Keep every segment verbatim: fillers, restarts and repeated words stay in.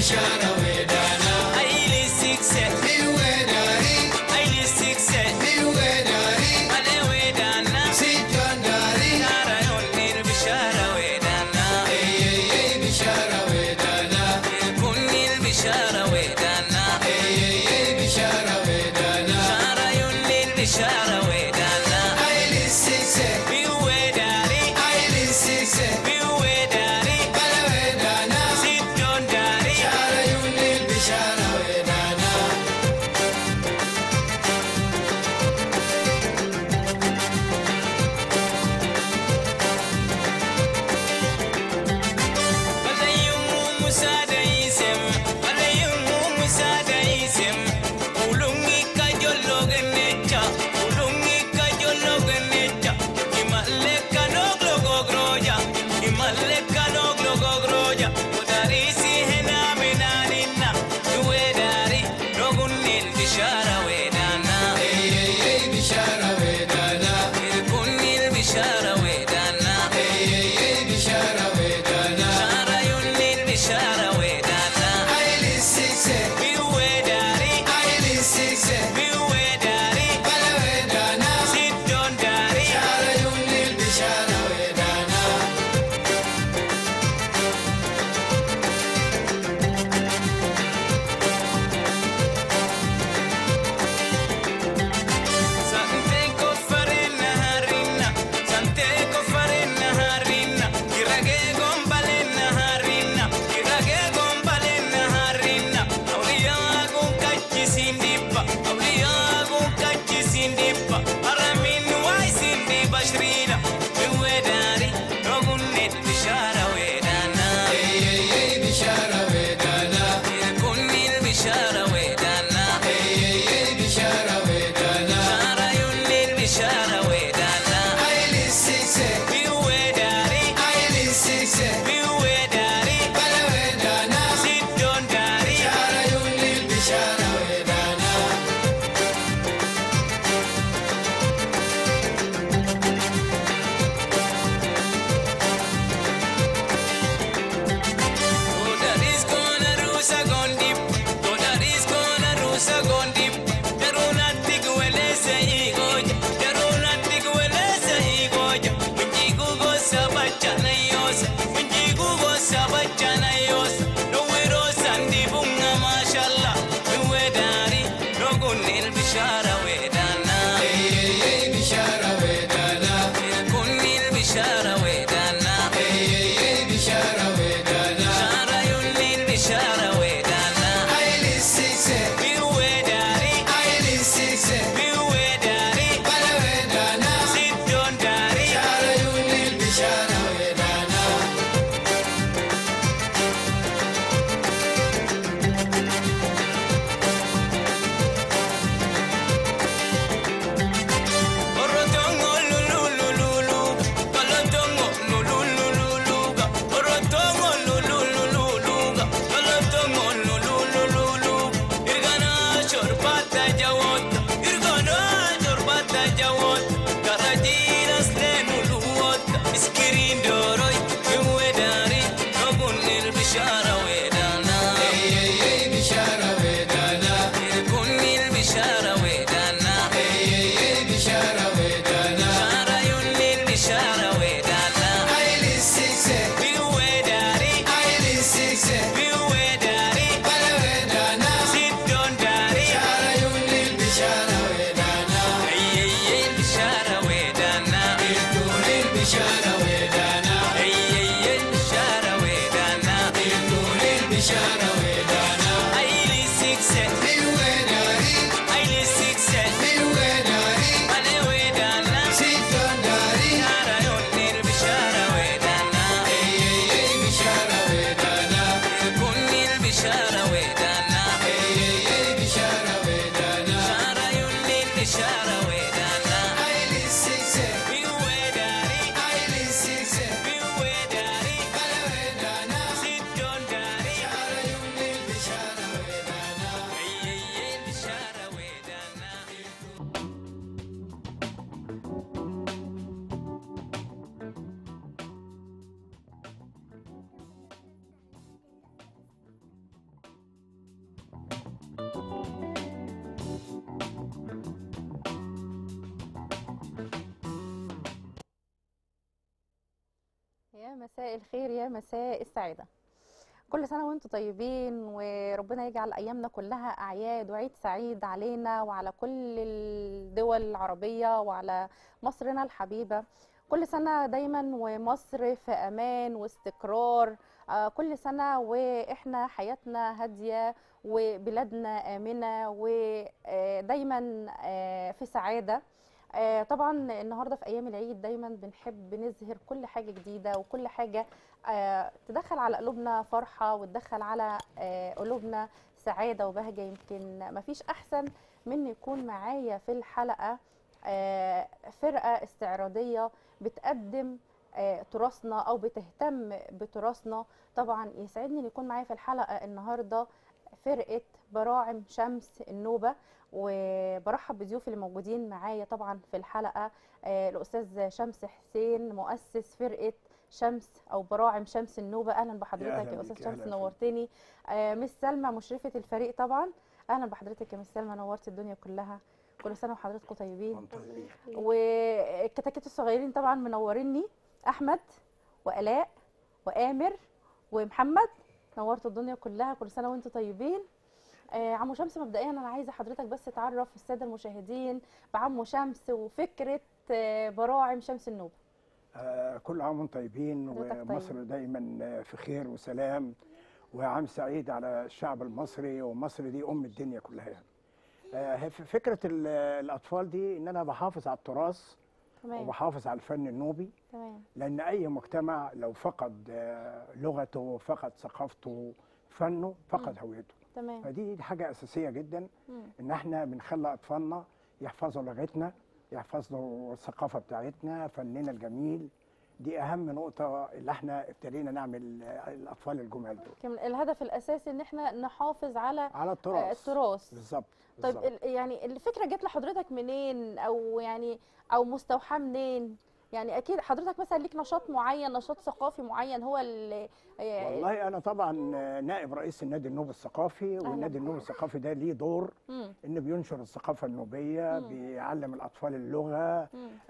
bishara wedana. Aili sikse Mi wedari, Aili sikse mi wedari, Ale wedana sitondari. Shara yonir bishara wedana Ey ey ey bishara wedana. Kunil bishara wedana Ey ey ey bishara wedana. Shara yonir bishara wedana Aili sikse, Mi wedari aili sikse. Mi wedari Bala wedana, Sitondari shara yunil bishara wedana. Alayumu musada isem Alayumu musada isem Ulungi kajolo genecha Ulungi kajolo genecha Imale kanoglo gogroja Imale kanoglo gogroja Udarisi hena minanina Nuedari Nogunil bishara wedana Ey ey ey bishara wedana. Irkunil bishara wedana Ey ey ey bishara wedana. Shara yunil bishara wedana يا مساء الخير، يا مساء السعادة. كل سنة وانتم طيبين، وربنا يجعل أيامنا كلها أعياد وعيد سعيد علينا وعلى كل الدول العربية وعلى مصرنا الحبيبة. كل سنة دايما ومصر في أمان واستقرار، آه، كل سنة وإحنا حياتنا هادية وبلادنا آمنة ودايما في سعادة. آه، طبعا النهارده في ايام العيد دايما بنحب نظهر كل حاجه جديده وكل حاجه آه، تدخل على قلوبنا فرحه وتدخل على آه، قلوبنا سعاده وبهجه. يمكن مفيش احسن من يكون معايا في الحلقه آه، فرقه استعراضيه بتقدم آه، تراثنا او بتهتم بتراثنا. طبعا يسعدني ان يكون معايا في الحلقه النهارده فرقه براعم شمس النوبه، وبرحب بضيوفي اللي موجودين معايا طبعا في الحلقه. آه الاستاذ شمس حسين مؤسس فرقه شمس او براعم شمس النوبه. اهلا بحضرتك يا استاذ شمس، نورتني. آه مس سلمى مشرفه الفريق طبعا، اهلا بحضرتك يا مس سلمى، نورت الدنيا كلها. كل سنه وحضراتكم طيبين. والكتاكيت الصغيرين طبعا منوريني، احمد والاء وامر ومحمد، نورتوا الدنيا كلها. كل سنه وانتم طيبين. آه عمو شمس، مبدئيا انا عايزه حضرتك بس تعرف الساده المشاهدين بعمو شمس وفكره آه براعم شمس النوبه. آه كل عام وانتم طيبين، ومصر طيب. دايما في خير وسلام، وعام سعيد على الشعب المصري، ومصر دي ام الدنيا كلها يعني. آه فكره الاطفال دي ان انا بحافظ على التراث وبحافظ على الفن النوبي. تمام. لان اي مجتمع لو فقد آه لغته، فقد ثقافته، فنه، فقد هويته. تمام. فدي دي حاجه اساسيه جدا. مم. ان احنا بنخلي اطفالنا يحفظوا لغتنا، يحفظوا الثقافه بتاعتنا، فننا الجميل. دي اهم نقطه اللي احنا ابتدينا نعمل الاطفال الجمال دول. كمان الهدف الاساسي ان احنا نحافظ على على التراث. آه التراث بالظبط. طيب يعني الفكره جت لحضرتك منين، او يعني او مستوحاه منين؟ يعني اكيد حضرتك مثلا ليك نشاط معين، نشاط ثقافي معين هو اللي والله انا طبعا نائب رئيس النادي النوبي الثقافي، والنادي النوبي الثقافي ده ليه دور مم. انه بينشر الثقافه النوبيه، مم. بيعلم الاطفال اللغه.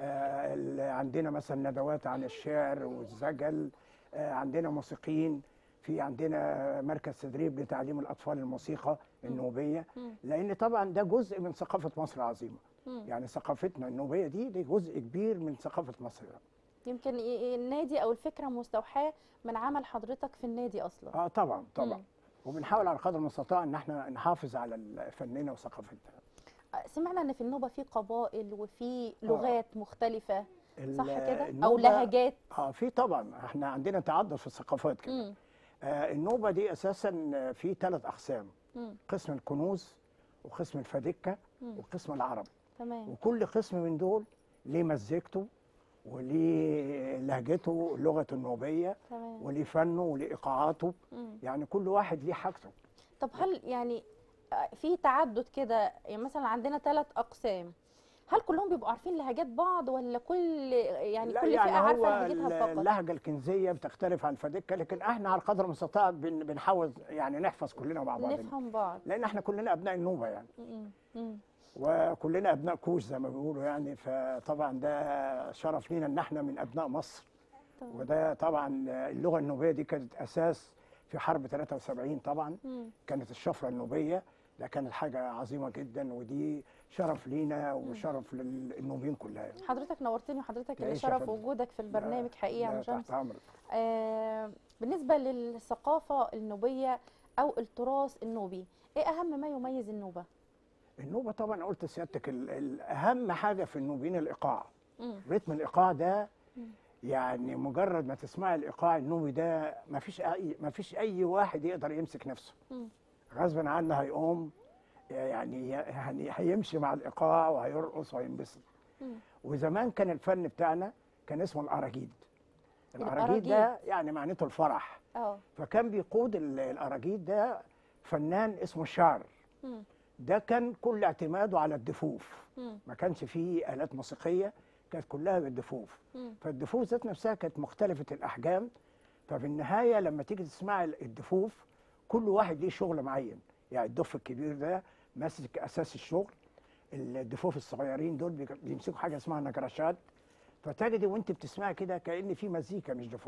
آه عندنا مثلا ندوات عن الشعر والزجل، آه عندنا موسيقيين، في عندنا مركز تدريب لتعليم الاطفال الموسيقى النوبيه. مم. لان طبعا ده جزء من ثقافه مصر العظيمه. مم. يعني ثقافتنا النوبيه دي دي جزء كبير من ثقافه مصر. يمكن النادي او الفكره مستوحاه من عمل حضرتك في النادي اصلا. اه طبعا طبعا. مم. وبنحاول على قدر المستطاع ان احنا نحافظ على فننا وثقافتنا. سمعنا ان في النوبه في قبائل وفي لغات آه. مختلفه، صح كده؟ او لهجات. اه في طبعا، احنا عندنا تعدد في الثقافات كده. آه النوبه دي اساسا في ثلاث اقسام. مم. قسم الكنوز، وقسم الفدكه، وقسم العرب. تمام. وكل قسم من دول ليه مزيكته وليه لهجته، لغته النوبيه. تمام. وليه فنه وليه ايقاعاته. مم. يعني كل واحد ليه حاجته. طب هل يعني في تعدد كده، يعني مثلا عندنا ثلاث اقسام، هل كلهم بيبقوا عارفين لهجات بعض ولا كل يعني كل يعني فئه عارفه لهجتها فقط؟ اللهجه الكنزيه بتختلف عن الفدكه، لكن احنا على قدر المستطاع بن بنحاول يعني نحفظ كلنا مع بعض، نفهم بعض، لان احنا كلنا ابناء النوبه يعني. م -م. وكلنا ابناء كوش زي ما بيقولوا يعني. فطبعا ده شرف لينا ان احنا من ابناء مصر. طبعا. وده طبعا اللغه النوبيه دي كانت اساس في حرب ثلاثة وسبعين طبعا. م. كانت الشفره النوبيه، ده كانت حاجه عظيمه جدا، ودي شرف لينا وشرف للنوبيين كلها. حضرتك نورتني، وحضرتك اللي شرف وجودك في البرنامج حقيقه يا عم شمس. آه بالنسبه للثقافه النوبيه او التراث النوبي، ايه اهم ما يميز النوبه؟ النوبه طبعا قلت لسيادتك اهم حاجه في النوبيين الايقاع. رتم الايقاع ده مم. يعني مجرد ما تسمع الايقاع النوبي ده ما فيش اي ما فيش اي واحد يقدر يمسك نفسه. مم. غصبا عنه هيقوم، يعني يعني هيمشي مع الايقاع وهيرقص وهينبسط. وزمان كان الفن بتاعنا كان اسمه الاراجيد. الاراجيد ده يعني معناته الفرح. اه فكان بيقود الاراجيد ده فنان اسمه الشعر. مم. ده كان كل اعتماده على الدفوف. مم. ما كانش فيه آلات موسيقية، كانت كلها بالدفوف. مم. فالدفوف ذات نفسها كانت مختلفة الأحجام. ففي النهاية لما تيجي تسمع الدفوف كل واحد ليه شغل معين. يعني الدف الكبير ده ماسك أساس الشغل، الدفوف الصغيرين دول بيمسكوا حاجة اسمها نجرشات. فتجدي وانت بتسمعي كده كأن في مزيكا مش دفوف.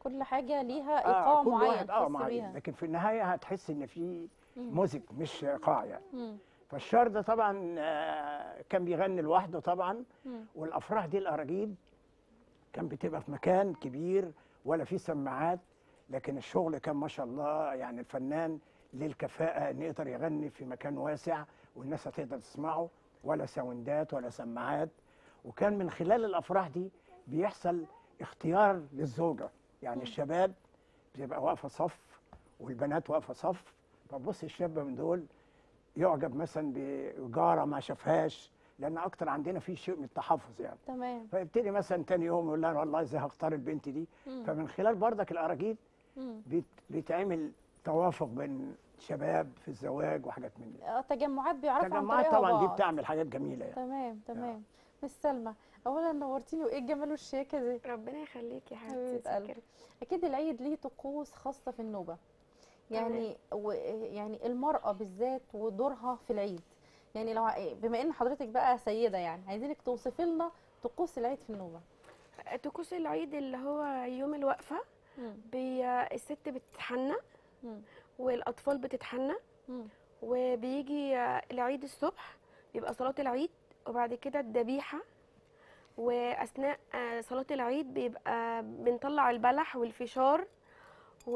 كل حاجه ليها آه ايقاع كل معين واحد اه تحس معين، بيها. لكن في النهايه هتحس ان في موزيك مش ايقاع يعني. مم. فالشعر ده طبعا آه كان بيغني لوحده طبعا. مم. والافراح دي الاراجيل كان بتبقى في مكان كبير ولا في سماعات، لكن الشغل كان ما شاء الله يعني الفنان ليه الكفاءه ان يقدر يغني في مكان واسع والناس هتقدر تسمعه، ولا ساوندات ولا سماعات. وكان من خلال الافراح دي بيحصل اختيار للزوجه، يعني الشباب بتبقى واقفه صف والبنات واقفه صف، فبص الشاب من دول يعجب مثلا بجاره ما شافهاش، لان اكتر عندنا في شيء من التحفظ يعني. تمام. فيبتدي مثلا تاني يوم يقول لها والله ازاي هختار البنت دي. مم. فمن خلال بردك الاراجيل مم. بيت بيتعمل توافق بين شباب في الزواج وحاجات من دي. آه، تجمعات بيعرفوا عن تجمعات طريقها طبعا دي بعض. بتعمل حاجات جميله يعني. تمام تمام. مس سلمى، اولا نورتيني، وايه الجمال والشياكه دي. ربنا يخليكي يا حبيبه حبيبتي. قلبي. اكيد العيد ليه طقوس خاصه في النوبه، يعني و يعني المراه بالذات ودورها في العيد. يعني لو ع- بما ان حضرتك بقى سيده، يعني عايزينك توصفي لنا طقوس العيد في النوبه. طقوس العيد اللي هو يوم الوقفه، مم. بي الست بتتحنى مم. والاطفال بتتحنى، مم. وبيجي العيد الصبح بيبقى صلاه العيد، وبعد كده الذبيحه، واثناء صلاه العيد بيبقى بنطلع البلح والفشار و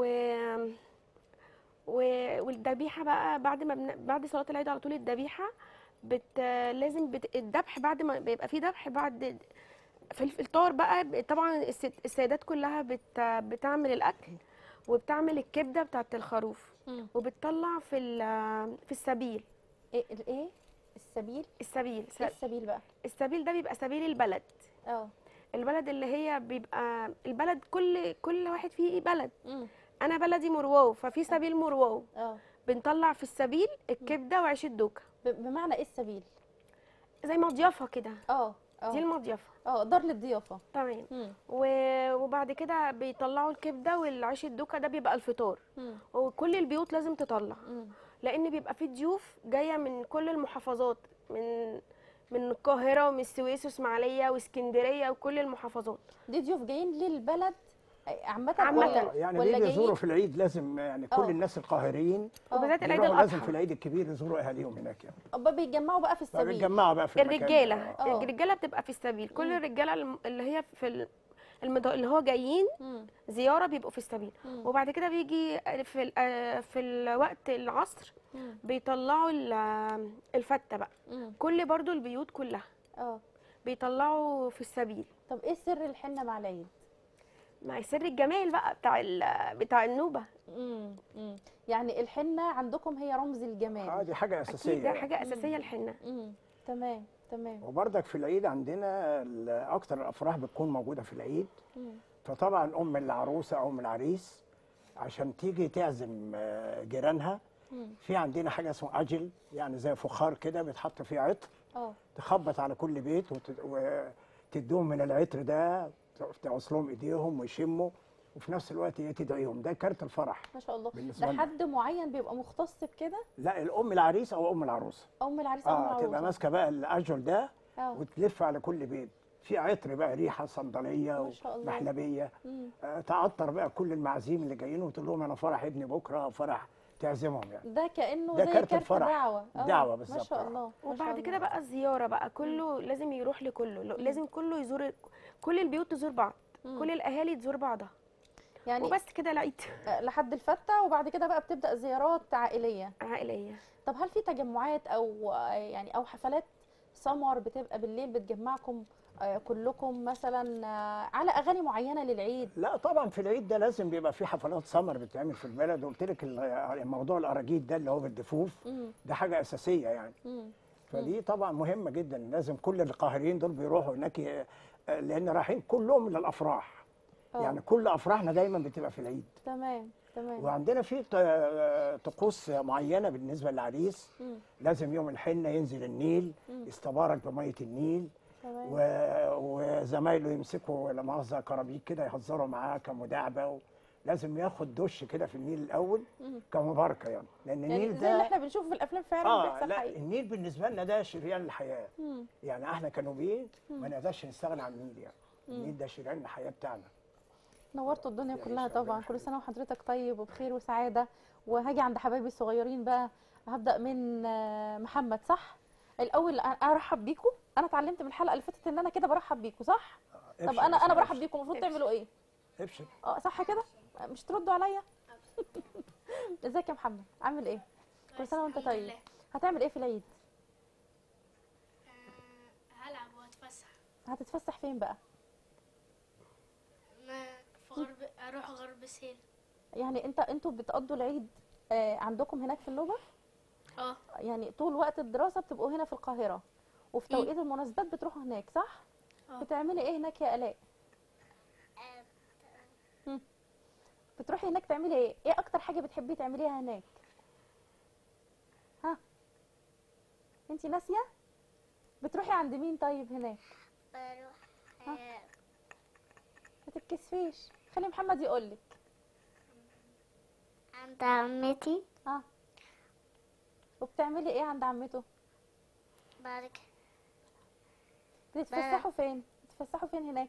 و- والذبيحه بقى بعد ما بن... بعد صلاه العيد على طول الذبيحه بت... لازم بت... الذبح بعد ما بيبقى فيه ذبح بعد في الفطار بقى. طبعا الست... السيدات كلها بت... بتعمل الاكل وبتعمل الكبده بتاعت الخروف، مم. وبتطلع في ال- في السبيل. ايه الايه السبيل؟ السبيل ايه السبيل بقى؟ السبيل ده بيبقى سبيل البلد. اه. البلد اللي هي بيبقى البلد كل كل واحد فيه بلد. مم. انا بلدي مرواو، ففي سبيل مرواو اه. بنطلع في السبيل الكبده وعيش الدوكه، ب- بمعنى ايه السبيل؟ زي مضيافه كده. اه دي اه المضيافه. اه دار للضيافه. تمام. مم. و- وبعد كده بيطلعوا الكبده والعيش الدوكه، ده بيبقى الفطار. مم. وكل البيوت لازم تطلع، مم. لان بيبقى في ضيوف جايه من كل المحافظات، من من القاهره ومن السويس واسماعيليه واسكندريه وكل المحافظات. دي ضيوف جايين للبلد عامة عامة. ولا يعني ولا بيجي يزوروا جايين؟ في العيد لازم، يعني كل آه. الناس القاهريين وبالذات العيد بيروحوا لازم في الاضحى العيد الكبير يزوروا اهاليهم هناك يعني. أبا بيتجمعوا بقى في السبيل. فبيتجمعوا بقى في المكان. الرجاله آه. الرجاله بتبقى في السبيل، كل مم. الرجاله الم- اللي هي في ال- المد... اللي هو جايين مم. زياره بيبقوا في السبيل. مم. وبعد كده بيجي في ال- آه، في الوقت العصر مم. بيطلعوا ال- الفته بقى، مم. كل برضو البيوت كلها اه. بيطلعوا في السبيل. طب ايه سر الحنة مع العيد؟ مع سر الجمال بقى بتاع ال- بتاع النوبه. مم. مم. يعني الحنة عندكم هي رمز اه الجمال. دي حاجه اساسيه اكيد ده يعني. حاجه اساسيه الحنه. مم. تمام تمام. وبرضك في العيد عندنا ال- اكتر الافراح بتكون موجوده في العيد. مم. فطبعا ام العروسه او ام العريس عشان تيجي تعزم آه، جيرانها، مم. في عندنا حاجه اسمها اجل، يعني زي فخار كده بيتحط فيه عطر، اه. تخبط على كل بيت وت- وتديهم من العطر ده، تعص لهم ايديهم ويشموا، وفي نفس الوقت هي تدعيهم. ده كارت الفرح. ما شاء الله. بالنسبة ده لنا. حد معين بيبقى مختص بكده؟ لا، الام العريس او ام العروسه ام العريس او ام اه العروسه؟ تبقى ماسكه بقى الاجل ده اه. وتلف على كل بيت، في عطر بقى ريحه صندليه ما شاء الله. ومحلبيه، مم. آه تعطر بقى كل المعازيم اللي جايين وتقول لهم انا فرح ابني بكره او فرح تعزمهم يعني. ده كانه ده زي كارت كارت الفرح. دعوه. آه. دعوة ما بالظبط. شاء آه. الله. ما شاء وبعد الله. كده بقى الزياره بقى كله لازم يروح لكله، لازم كله يزور، كل البيوت تزور بعض، مم. كل الاهالي تزور بعضها، يعني وبس كده العيد آه، لحد الفتة، وبعد كده بقى بتبدأ زيارات عائلية. عائليه. طب هل في تجمعات او آه، يعني او حفلات سمر بتبقى بالليل بتجمعكم آه، كلكم مثلا آه، على اغاني معينة للعيد؟ لا طبعا في العيد ده لازم بيبقى في حفلات سمر بتتعمل في البلد. قلت لك ال- موضوع الاراجيل ده اللي هو بالدفوف مم. ده حاجه اساسيه يعني. مم. فدي طبعا مهمه جدا، لازم كل القاهريين دول بيروحوا هناك ي- لان رايحين كلهم للافراح. آه. يعني كل افراحنا دايما بتبقى في العيد. تمام تمام. وعندنا في ط- طقوس معينه بالنسبه للعريس، مم. لازم يوم الحنه ينزل النيل مم. يستبارك بميه النيل، تمام. و- وزمايله يمسكوا لا مؤاخذه كرابيك كده يهزروا معاه كمداعبه، و- لازم ياخد دش كده في النيل الاول مم. كمباركه يعني، لان يعني النيل زي اللي ده احنا بنشوفه في الافلام فعلا اه بيحصل لا حقيقي. النيل بالنسبه لنا ده شريان الحياه. مم. يعني احنا كنوبيين ما نقدرش نستغنى عن النيل يعني. النيل ده شريان الحياه بتاعنا. نورتوا الدنيا كلها طبعا. كل سنه وحضرتك طيب وبخير وسعاده. وهاجي عند حبايبي الصغيرين بقى. هبدا من آه، محمد. صح الاول ارحب بيكم. انا اتعلمت من الحلقه اللي فاتت ان انا كده برحب بيكم صح. طب ابشر انا بس انا ابشر. برحب بيكم المفروض تعملوا ايه؟ ابشر. اه صح كده. مش تردوا عليا. ازيك يا محمد عامل ايه؟ كل سنه وانت طيب. هتعمل ايه في العيد؟ هلعب واتفسح. هتتفسح فين بقى؟ ما في غرب اروح غرب سهيل. يعني انت انتوا بتقضوا العيد آه، عندكم هناك في النوبه؟ اه يعني طول وقت الدراسه بتبقوا هنا في القاهره وفي توقيت المناسبات بتروحوا هناك صح؟ اه. بتعملي ايه هناك يا الاء؟ مم. بتروحي هناك تعملي ايه؟ ايه اكتر حاجه بتحبي تعمليها هناك؟ ها انتي ناسيه؟ بتروحي عند مين طيب هناك؟ بروح ما تتكسفيش. خلي محمد يقولك. عند عمتي. ها وبتعملي ايه عند عمته؟ بعد بتتفسحوا فين؟ بتتفسحوا فين هناك؟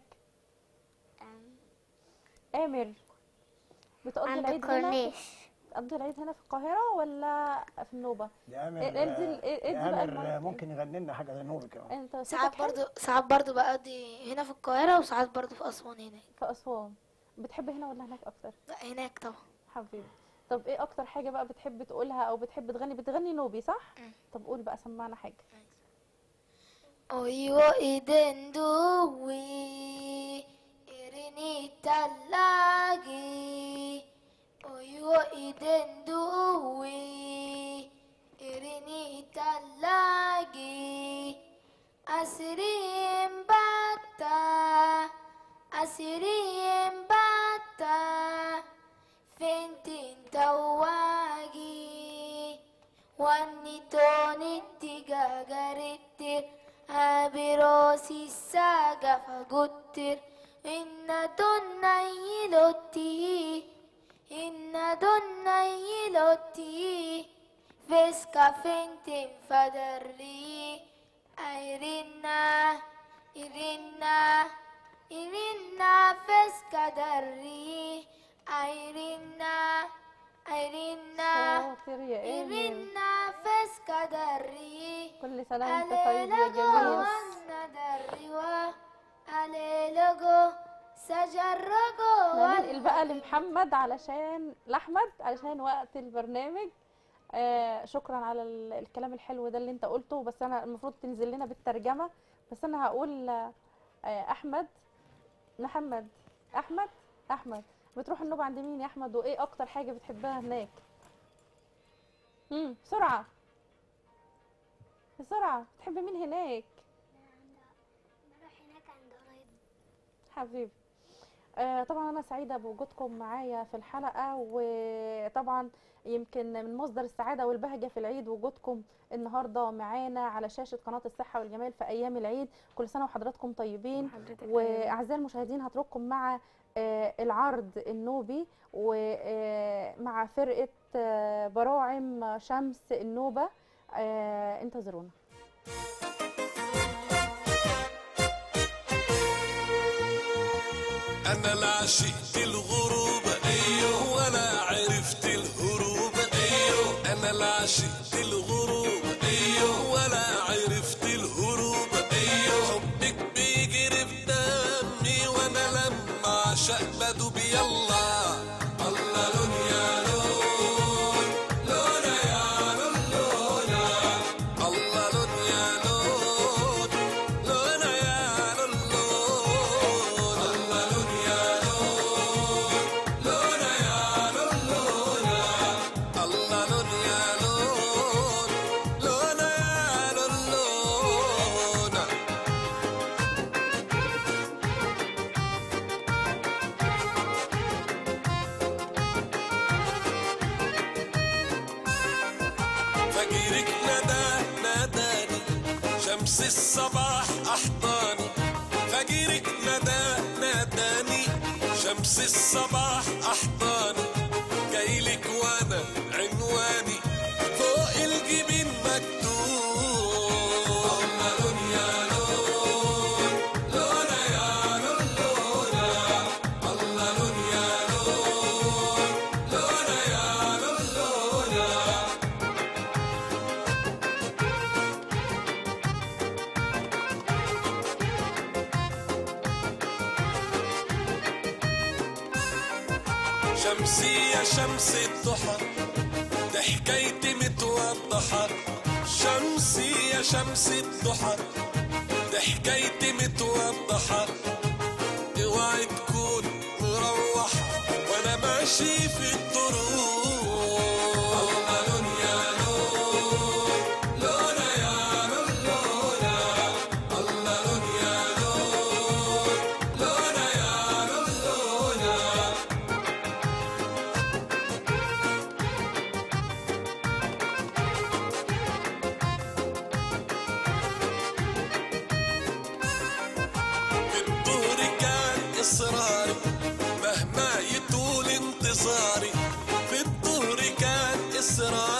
آمر بتقضي عند العيد هنا؟ الكورنيش. بتقضي العيد هنا في القاهرة ولا في النوبة؟ يا امر إيه- ادي ال- إيه- ادي يا بقى امر المايك. ممكن يغني لنا حاجه لنوبي كمان. انت صوتك ساعات حلو برضو ساعات برضو بقضي هنا في القاهرة وساعات برضو في أسوان هناك. في أسوان. بتحب هنا ولا هناك أكتر؟ لا هناك طبعا. حبيبي. طب ايه أكتر حاجة بقى بتحب تقولها أو بتحب تغني؟ بتغني نوبي صح؟ مم. طب قول بقى سمعنا حاجة. أيوة إيدين دوي إرني تلاقي. أيوة إيدين دوي إرني تلاقي. أسرين باتا أسرين باتا فنتين تواقي. واني توني تيغاغاريتر أبيروسي ساقا فقتر. إن دون يلوتي إن دون يلوتي فيسكا فنتين فدرلي. أيرنا إيرنا إيرنا فيسكا دري. أيرنا أيرنا شاطر يا آمر. إيرنا فيسكا دري. كل سنة وانت طيب يا جميل. ننقل بقى لمحمد علشان لأحمد علشان وقت البرنامج. آه شكرا على ال- الكلام الحلو ده اللي انت قلته. بس انا المفروض تنزل لنا بالترجمة. بس انا هقول آه احمد محمد احمد احمد بتروح النوبة عند مين يا احمد؟ وايه اكتر حاجة بتحبها هناك؟ امم بسرعة بسرعة. بتحب مين هناك؟ بروح هناك عند قرايبي. حبيبي. آه طبعا انا سعيده بوجودكم معايا في الحلقه. وطبعا يمكن من مصدر السعاده والبهجه في العيد وجودكم النهارده معانا على شاشه قناه الصحه والجمال في ايام العيد. كل سنه وحضراتكم طيبين. حضرتك طيب. واعزائي المشاهدين هترككم مع آه العرض النوبي ومع فرقه آه براعم شمس النوبه. آه انتظرونا. أنا لا عشقت الغروب أيوه ولا عرفت الهروب أيوه. أنا لا عشقت الغروب أيوه ولا عرفت الهروب أيوه. حبك بيجري في دمي وأنا لما أعشق بدوب. يلا الله لون يا لون لون يا لون لون الله لون يا لون لون يا لون لون الله لون يا لون لون يا لون لون الله لون يا لون لون يا لون لون. فجرك ندى ناداني شمس الصباح أحضاني. فجرك ندى ناداني شمس الصباح أحضاني. جايلك وأنا عنواني فوق الجبين مكتوب. الله لون يا لون لون يا لون لون الله لون شمسي يا شمس الضحى ده حكايتي متوضحة. شمسي يا شمس الضحى ده حكايتي متوضحة. اوعي تكون مروحة وانا ماشي في الطرق. الله لون يا لون لونا يا لون لونا. الله لون يا لون لونا يا لون لونا. الظهر كان إصراري مهما يطول انتظاري. في الظهر كان إصراري